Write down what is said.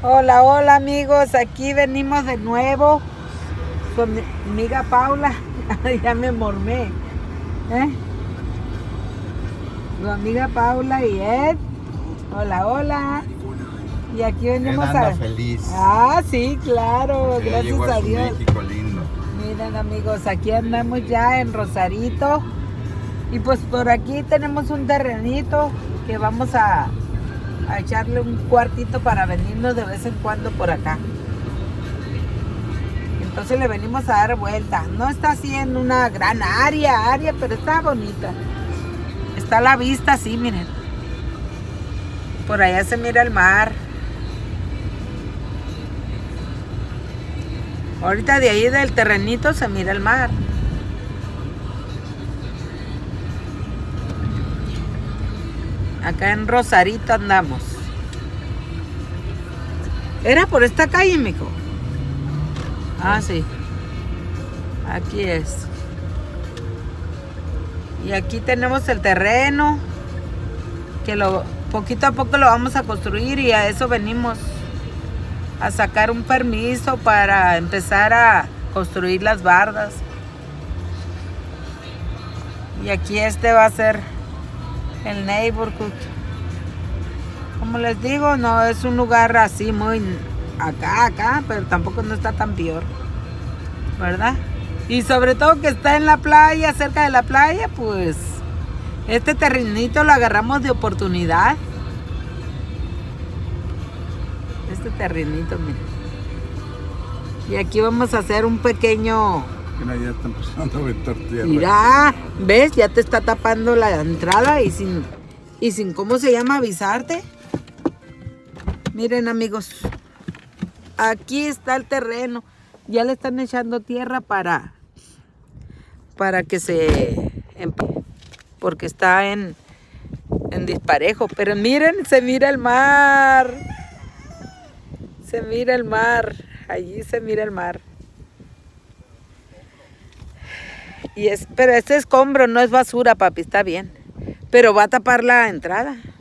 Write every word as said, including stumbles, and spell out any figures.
Hola, hola amigos, aquí venimos de nuevo con mi amiga Paula. Ya me mormé, ¿eh? Mi amiga Paula y Ed. Hola, hola. Y aquí venimos Ed anda a... feliz. Ah, sí, claro, Porque gracias ya a, a su Dios. México lindo. Miren amigos, aquí andamos ya en Rosarito. Y pues por aquí tenemos un terrenito que vamos a, a echarle un cuartito para venirnos de vez en cuando por acá. Entonces le venimos a dar vuelta. No está así en una gran área, área, pero está bonita. Está a la vista, sí, miren. Por allá se mira el mar. Ahorita de ahí del terrenito se mira el mar. Acá en Rosarito andamos. ¿Era por esta calle, mijo? Ah, sí. Aquí es. Y aquí tenemos el terreno. Que lo poquito a poco lo vamos a construir y a eso venimos. A sacar un permiso para empezar a construir las bardas. Y aquí este va a ser el neighborhood. Como les digo, no es un lugar así muy acá, acá, pero tampoco no está tan peor, ¿verdad? Y sobre todo que está en la playa, cerca de la playa, pues este terrenito lo agarramos de oportunidad. Este terrenito, miren. Y aquí vamos a hacer un pequeño... Mira, ya está empezando a aventar tierra. Mira, ¿ves? Ya te está tapando la entrada y sin, y sin ¿cómo se llama? Avisarte. Miren, amigos, aquí está el terreno. Ya le están echando tierra para, para que se... porque está en, en disparejo. Pero miren, se mira el mar. Se mira el mar. Allí se mira el mar. Y es, pero este escombro no es basura, papi, está bien. Pero va a tapar la entrada.